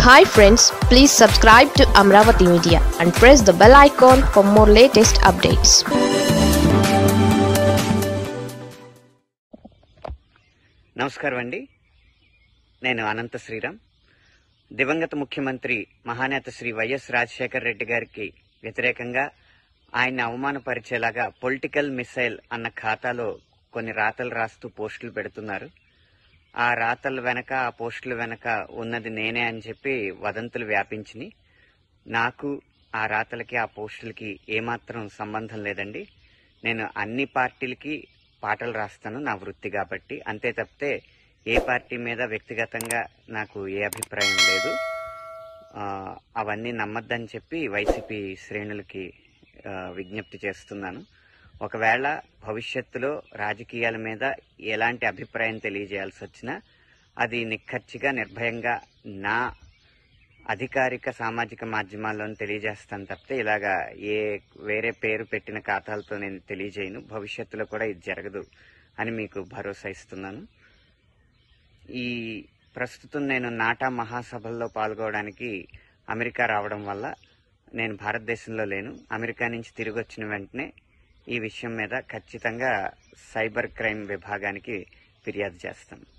Hi friends, please subscribe to Amaravathi Media and press the bell icon for more latest updates. నమస్కారం అండి. నేను అనంత శ్రీరామ్. దివంగత ముఖ్యమంత్రి మహానేత శ్రీ వైఎస్ రాజశేఖర్ రెడ్డి గారికి వ్యతిరేకంగా ఆయన్ని అవమానపరిచేలాగా పొలిటికల్ మిసైల్ అన్న ఖాతాలో కొన్ని రాతలు రాస్తూ పోస్టులు పెడుతున్నారు. ఆ రాతల వెనక, ఆ పోస్టుల వెనక ఉన్నది నేనే అని చెప్పి వదంతులు వ్యాపించినాయి. నాకు ఆ రాతలకి, ఆ పోస్టులకి ఏమాత్రం సంబంధం లేదండి. నేను అన్ని పార్టీలకి పాటలు రాస్తాను, నా వృత్తి కాబట్టి. అంతే తప్పితే ఏ పార్టీ మీద వ్యక్తిగతంగా నాకు ఏ అభిప్రాయం లేదు. అవన్నీ నమ్మద్దని చెప్పి వైసీపీ శ్రేణులకి విజ్ఞప్తి చేస్తున్నాను. ఒకవేళ భవిష్యత్తులో రాజకీయాల మీద ఎలాంటి అభిప్రాయం తెలియజేయాల్సి వచ్చినా అది నిక్కచ్చిగా, నిర్భయంగా నా అధికారిక సామాజిక మాధ్యమాల్లోనే తెలియజేస్తాను తప్పితే ఇలాగా వేరే పేరు పెట్టిన ఖాతాలతో నేను తెలియజేయను. భవిష్యత్తులో కూడా ఇది జరగదు అని మీకు భరోసా ఇస్తున్నాను. ఈ ప్రస్తుతం నేను నాటా మహాసభల్లో పాల్గొనడానికి అమెరికా రావడం వల్ల నేను భారతదేశంలో లేను. అమెరికా నుంచి తిరిగి వచ్చిన వెంటనే ఈ విషయం మీద ఖచ్చితంగా సైబర్ క్రైమ్ విభాగానికి ఫిర్యాదు చేస్తాను.